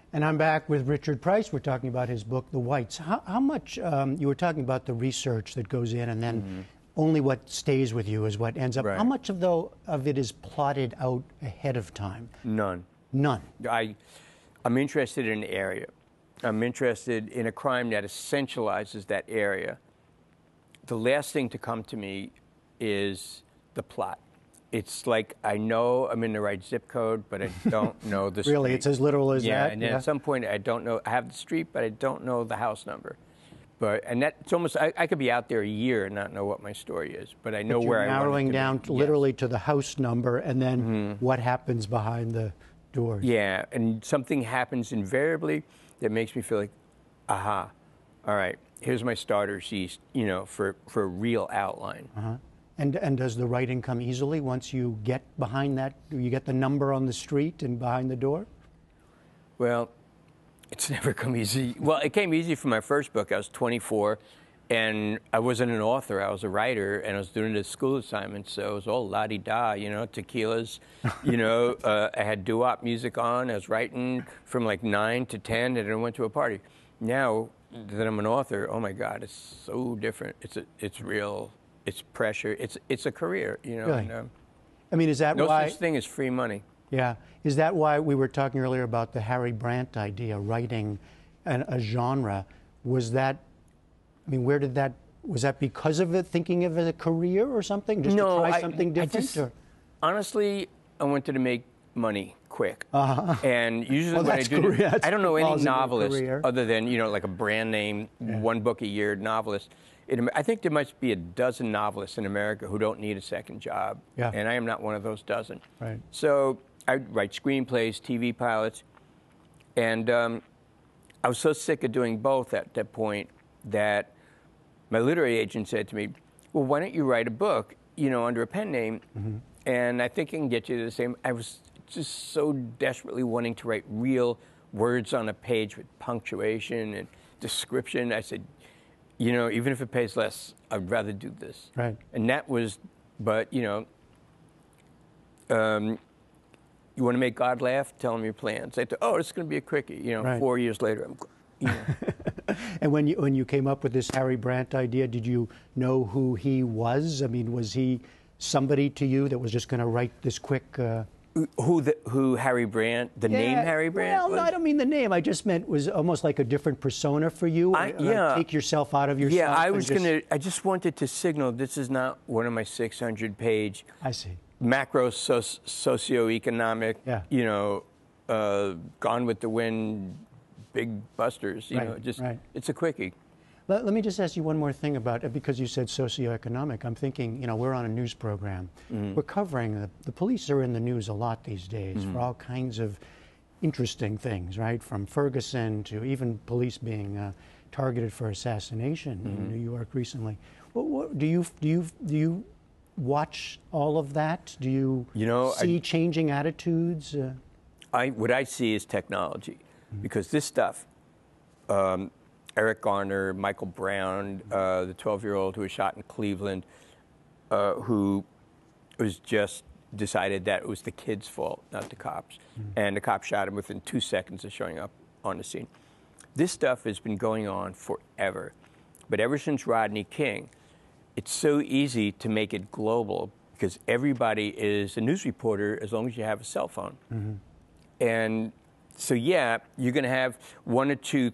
And I'm back with Richard Price. We're talking about his book, The Whites. How much, you were talking about the research that goes in and then only what stays with you is what ends up. Right. How much of it is plotted out ahead of time? None. None. I'm interested in an area. I'm interested in a crime that essentializes that area. The last thing to come to me is the plot. It's like I know I'm in the right zip code, but I don't know the street. Really, it's as literal as that? Yeah, and then at some point I don't know. I have the street, but I don't know the house number. And it's almost, I could be out there a year and not know what my story is, but I know where I want it to be. Narrowing down literally to the house number and then what happens behind the doors. Yeah, and something happens invariably that makes me feel like, aha, all right, here's my starter sheet, for a real outline. And does the writing come easily once you get behind that? Do you get the number on the street and behind the door? Well, it's never come easy. Well, it came easy for my first book. I was 24, and I wasn't an author. I was a writer, and I was doing a school assignment, so it was all la-di-da, tequilas. I had doo-wop music on. I was writing from like 9 to 10, and then I went to a party. Now that I'm an author, oh my God, it's so different. It's real. It's pressure. It's a career, Really? And, I mean, is that no why? such thing as free money. Yeah. Is that why we were talking earlier about the Harry Brandt idea, writing a genre? Was that, where did that, was that because of it, thinking of it as a career or something? Just to try something different? Honestly, I wanted to make money quick. And usually when I do, I don't know any novelist other than, like a brand name, one book a year novelist. I think there must be a dozen novelists in America who don't need a second job. Yeah. And I am not one of those dozen. Right. So I write screenplays, TV pilots, and I was so sick of doing both at that point that my literary agent said to me, well, why don't you write a book, under a pen name, and I think I can get you the same. I was just so desperately wanting to write real words on a page with punctuation and description. I said, even if it pays less, I'd rather do this. Right. And that was, but, you want to make God laugh? Tell him your plans. I thought, oh, it's going to be a quickie. Right. 4 years later, And when you came up with this Harry Brandt idea, did you know who he was? Was he somebody to you that was just going to write this quick? Who Harry Brandt? The name Harry Brandt? Well, no, I don't mean the name. I just meant was almost like a different persona for you. Take yourself out of yourself. Yeah, I just wanted to signal this is not one of my 600-page. I see. Macro socioeconomic. Yeah. Gone with the Wind, big busters. It's a quickie. Let me just ask you one more thing about it, because you said socioeconomic. I'm thinking, we're on a news program. We're covering, the police are in the news a lot these days for all kinds of interesting things, right? From Ferguson to even police being targeted for assassination in New York recently. Do you watch all of that? Do you see changing attitudes? What I see is technology, because this stuff, Eric Garner, Michael Brown, the 12-year-old who was shot in Cleveland, who was just decided that it was the kid's fault, not the cops. And the cops shot him within 2 seconds of showing up on the scene. This stuff has been going on forever. But ever since Rodney King, it's so easy to make it global because everybody is a news reporter as long as you have a cell phone. And so, you're going to have one or two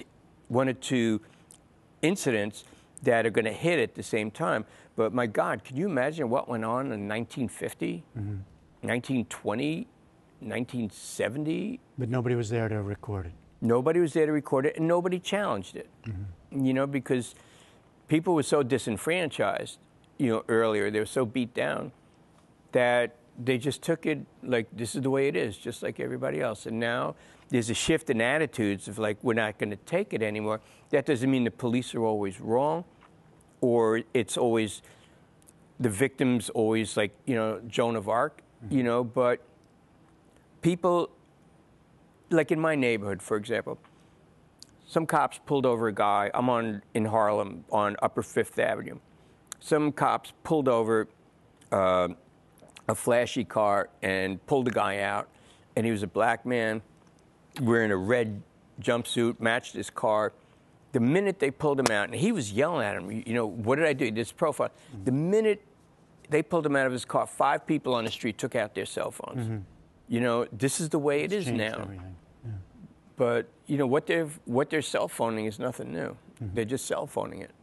incidents that are going to hit at the same time. But my God, can you imagine what went on in 1950, 1920, 1970? But nobody was there to record it. Nobody was there to record it, and nobody challenged it. Because people were so disenfranchised, earlier. They were so beat down that they just took it like this is the way it is, just like everybody else. And now there's a shift in attitudes of like, we're not going to take it anymore. That doesn't mean the police are always wrong, or it's always the victim's always like, Joan of Arc, but people, like in my neighborhood, for example, some cops pulled over a guy. I'm in Harlem on Upper Fifth Avenue. Some cops pulled over a flashy car and pulled the guy out, and he was a black man wearing a red jumpsuit, matched his car. The minute they pulled him out, and he was yelling at him, you know, what did I do? This profile. The minute they pulled him out of his car, 5 people on the street took out their cell phones. You know, this is the way it is Changed now. everything. Yeah. But you know what they're cell phoning is nothing new. They're just cell phoning it.